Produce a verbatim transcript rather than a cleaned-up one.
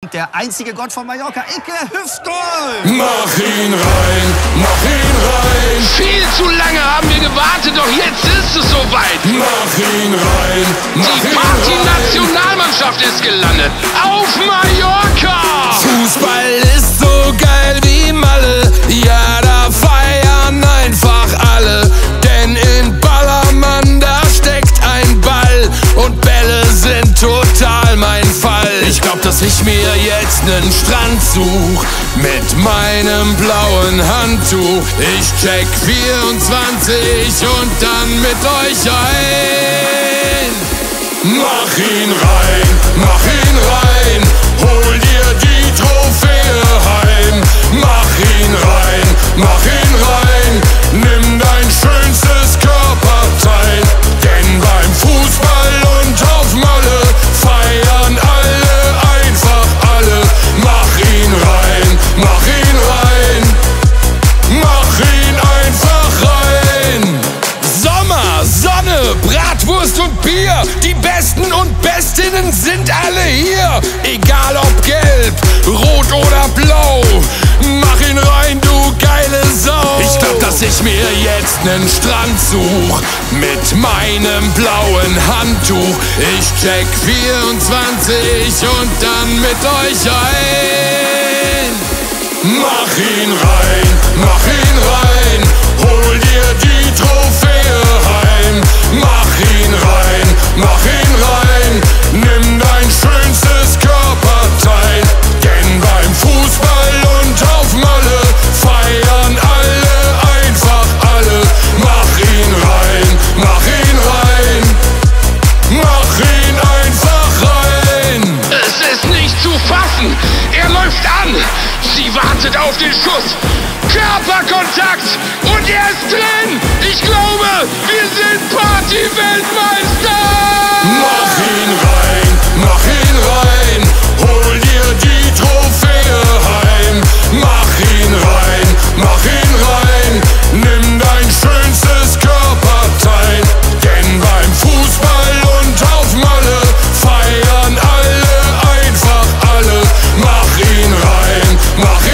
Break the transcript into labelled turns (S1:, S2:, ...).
S1: Der einzige Gott von Mallorca, Icke, Hüftgoal!
S2: Mach ihn rein, mach ihn rein.
S3: Viel zu lange haben wir gewartet, doch jetzt ist es soweit.
S2: Mach ihn rein, mach
S3: Die
S2: ihn
S3: Party-Nationalmannschaft ist gelandet auf Mallorca.
S2: Fußball ist so geil wie Malle, ja, da feiern einfach alle. Denn in Ballermann, da steckt ein Ball und Bälle sind total mein Fall. Ich glaub, dass ich mir jetzt nen Strand such mit meinem blauen Handtuch. Ich check vierundzwanzig und dann mit euch ein. Mach ihn rein, mach ihn rein, hol dir die Trophäe heim. Mach ihn rein, mach ihn rein, nimm dein schönstes Körperteil. Denn beim Fußball und auf Malle feiern alle, einfach alle. Mach ihn rein, mach ihn rein, mach ihn einfach rein. Sommer, Sonne, Bratwurst und Bier, die Besten und Bestinnen sind alle hier. Egal ob gelb, rot oder blau, mach ihn rein, du geile Sau. Ich glaub, dass ich mir jetzt nen Strand such mit meinem blauen Handtuch. Ich check vierundzwanzig und dann mit euch ein. Mach ihn rein, mach ihn rein, hol dir die Trophäe heim. Mach ihn rein, mach ihn rein, nimm dein schönstes Körperteil. Denn beim Fußball und auf Malle feiern alle, einfach alle. Mach ihn rein, mach ihn rein, mach ihn einfach rein.
S3: Es ist nicht zu fassen. Er läuft an. Sie wartet auf den Schuss. Körperkontakt. Und er ist drin. Ich glaube, wir sind Party-Weltmeister.
S2: Mach ihn rein, mach ihn rein, hol dir die Trophäe heim. Mach ihn rein, mach ihn rein, nimm dein schönstes Körperteil. Denn beim Fußball und auf Malle feiern alle, einfach alle. Mach ihn rein, mach